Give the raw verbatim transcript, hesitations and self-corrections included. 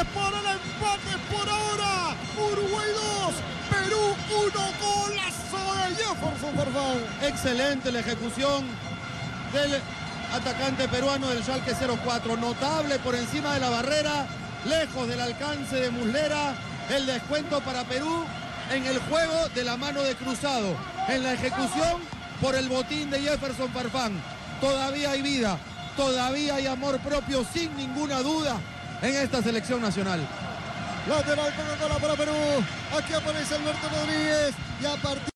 Es por el empate por ahora. Uruguay dos, Perú uno. Golazo de Jefferson Farfán. Excelente la ejecución del atacante peruano del Schalke cero cuatro. Notable por encima de la barrera, lejos del alcance de Muslera. El descuento para Perú en el juego de la mano de Cruzado. En la ejecución por el botín de Jefferson Farfán. Todavía hay vida, todavía hay amor propio, sin ninguna duda, en esta selección nacional. Lateral Coca-Cola para Perú. Aquí aparece Alberto Rodríguez. Y a partir